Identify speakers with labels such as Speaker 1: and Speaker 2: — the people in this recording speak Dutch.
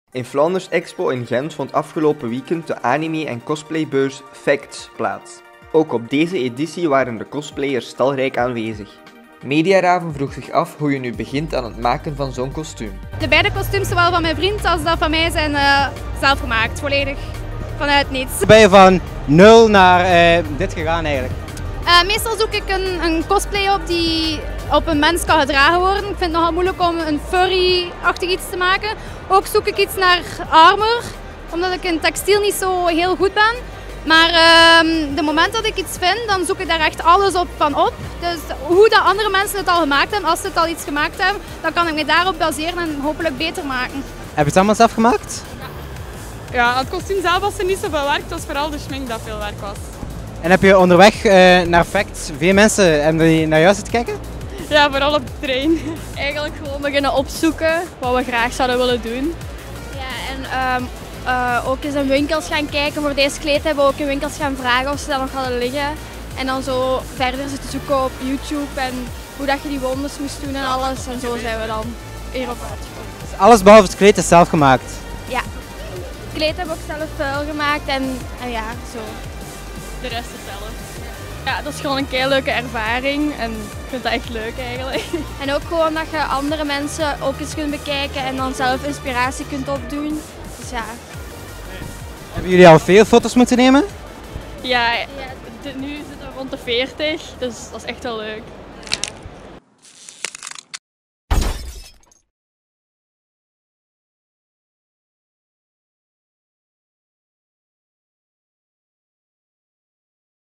Speaker 1: In Flanders Expo in Gent vond afgelopen weekend de anime- en cosplaybeurs Facts plaats. Ook op deze editie waren de cosplayers talrijk aanwezig. Mediaraven vroeg zich af hoe je nu begint aan het maken van zo'n kostuum.
Speaker 2: De beide kostuums, zowel van mijn vriend als dat van mij, zijn zelf gemaakt, volledig vanuit niets.
Speaker 3: Ben je van 0 naar dit gegaan eigenlijk?
Speaker 2: Meestal zoek ik een cosplay op die op een mens kan gedragen worden. Ik vind het nogal moeilijk om een furry-achtig iets te maken. Ook zoek ik iets naar armor, omdat ik in textiel niet zo heel goed ben. Maar de moment dat ik iets vind, dan zoek ik daar echt alles op. Dus hoe dat andere mensen het al gemaakt hebben, als ze het al iets gemaakt hebben, dan kan ik me daarop baseren en hopelijk beter maken.
Speaker 3: Heb je het allemaal zelf gemaakt?
Speaker 4: Ja, het kostuum zelf was er niet zoveel werk, het was vooral de schmink dat veel werk was.
Speaker 3: En heb je onderweg naar Facts veel mensen hebben die naar jou zitten kijken?
Speaker 4: Ja, vooral op de trein.
Speaker 5: Eigenlijk gewoon beginnen opzoeken wat we graag zouden willen doen. Ja, en ook eens in winkels gaan kijken. Voor deze kleed hebben we ook in winkels gaan vragen of ze dat nog hadden liggen. En dan zo verder zitten zoeken op YouTube en hoe dat je die wonders moest doen en alles. En zo zijn we dan hierop uitgekomen.
Speaker 3: Dus alles behalve het kleed is zelf gemaakt?
Speaker 5: Ja, het kleed hebben we ook zelf vuil gemaakt en ja, zo.
Speaker 4: De rest is zelf.
Speaker 5: Ja, dat is gewoon een kei leuke ervaring en ik vind dat echt leuk eigenlijk. En ook gewoon dat je andere mensen ook eens kunt bekijken en dan zelf inspiratie kunt opdoen. Dus ja.
Speaker 3: Hebben jullie al veel foto's moeten nemen?
Speaker 4: Ja, nu zitten we rond de 40, dus dat is echt wel leuk.